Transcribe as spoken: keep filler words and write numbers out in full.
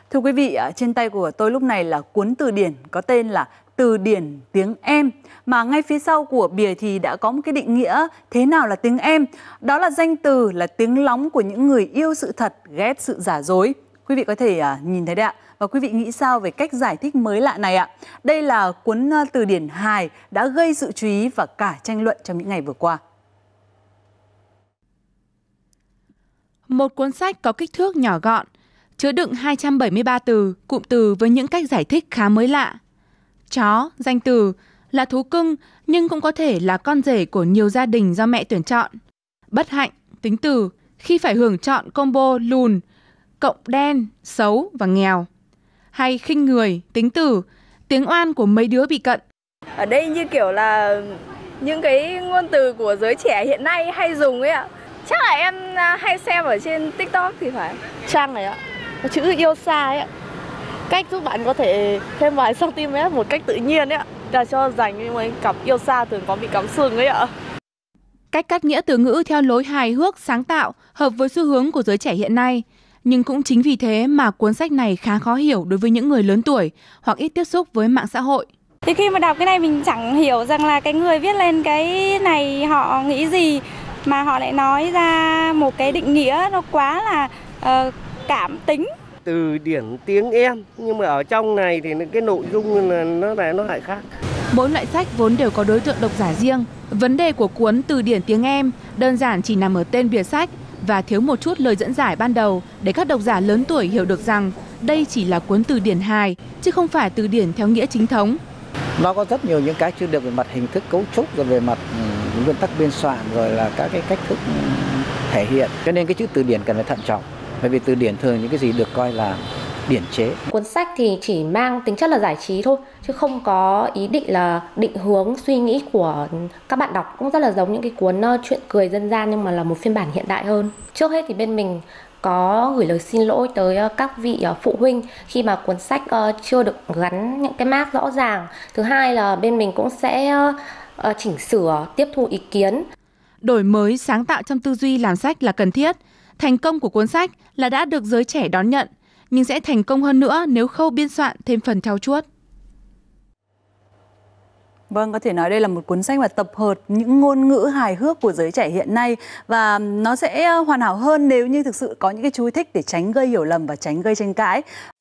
Thưa quý vị, trên tay của tôi lúc này là cuốn từ điển có tên là Từ điển tiếng em, mà ngay phía sau của bìa thì đã có một cái định nghĩa thế nào là tiếng em. Đó là danh từ, là tiếng lóng của những người yêu sự thật, ghét sự giả dối. Quý vị có thể nhìn thấy đấy ạ. Và quý vị nghĩ sao về cách giải thích mới lạ này ạ? Đây là cuốn từ điển hài đã gây sự chú ý và cả tranh luận trong những ngày vừa qua. Một cuốn sách có kích thước nhỏ gọn, chứa đựng hai trăm bảy mươi ba từ, cụm từ với những cách giải thích khá mới lạ. Chó, danh từ, là thú cưng nhưng cũng có thể là con rể của nhiều gia đình do mẹ tuyển chọn. Bất hạnh, tính từ, khi phải hưởng chọn combo lùn, cộng đen, xấu và nghèo. Hay khinh người, tính từ, tiếng oan của mấy đứa bị cận. Ở đây như kiểu là những cái ngôn từ của giới trẻ hiện nay hay dùng ấy ạ. Chắc là em hay xem ở trên TikTok thì phải. Trang này ạ, chữ yêu xa ấy ạ. Cách giúp bạn có thể thêm vài cm một cách tự nhiên ấy ạ. Là cho dành những mấy cặp yêu xa thường có bị cắm sừng ấy ạ. Cách cắt nghĩa từ ngữ theo lối hài hước, sáng tạo, hợp với xu hướng của giới trẻ hiện nay. Nhưng cũng chính vì thế mà cuốn sách này khá khó hiểu đối với những người lớn tuổi hoặc ít tiếp xúc với mạng xã hội. Thì khi mà đọc cái này mình chẳng hiểu rằng là cái người viết lên cái này họ nghĩ gì, mà họ lại nói ra một cái định nghĩa nó quá là uh, cảm tính. Từ điển tiếng em, nhưng mà ở trong này thì cái nội dung là nó lại nó lại khác. Mỗi loại sách vốn đều có đối tượng độc giả riêng. Vấn đề của cuốn Từ điển tiếng em đơn giản chỉ nằm ở tên bìa sách và thiếu một chút lời dẫn giải ban đầu để các độc giả lớn tuổi hiểu được rằng đây chỉ là cuốn từ điển hài chứ không phải từ điển theo nghĩa chính thống. Nó có rất nhiều những cái chưa được về mặt hình thức cấu trúc, rồi về mặt nguyên tắc biên soạn, rồi là các cái cách thức thể hiện. Cho nên cái chữ từ điển cần phải thận trọng, bởi vì từ điển thường những cái gì được coi là điển chế. Cuốn sách thì chỉ mang tính chất là giải trí thôi, chứ không có ý định là định hướng suy nghĩ của các bạn đọc. Cũng rất là giống những cái cuốn truyện cười dân gian nhưng mà là một phiên bản hiện đại hơn. Trước hết thì bên mình có gửi lời xin lỗi tới các vị phụ huynh khi mà cuốn sách chưa được gắn những cái mác rõ ràng. Thứ hai là bên mình cũng sẽ chỉnh sửa, tiếp thu ý kiến. Đổi mới, sáng tạo trong tư duy làm sách là cần thiết. Thành công của cuốn sách là đã được giới trẻ đón nhận, nhưng sẽ thành công hơn nữa nếu khâu biên soạn thêm phần trau chuốt. Vâng, có thể nói đây là một cuốn sách mà tập hợp những ngôn ngữ hài hước của giới trẻ hiện nay, và nó sẽ hoàn hảo hơn nếu như thực sự có những cái chú thích để tránh gây hiểu lầm và tránh gây tranh cãi.